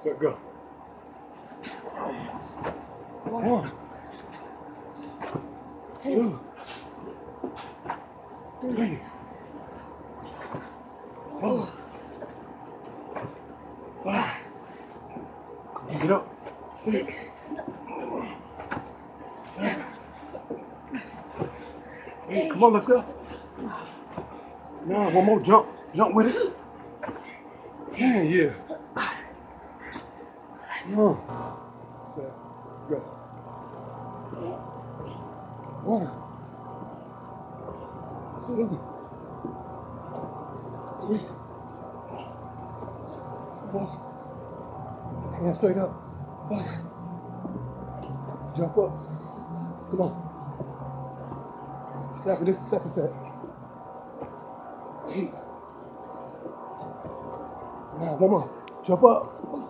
Set, go. 1, 2, 3, 4, 5. Get up. 6, 7, 8. Come on, let's go. 9. One more jump. Jump with it. 10. Yeah. Set, go. 1, 2, 3, 4. Hands straight up. 5. Jump up. Come on. 7. This is the second set. 8. 9. One more. Jump up.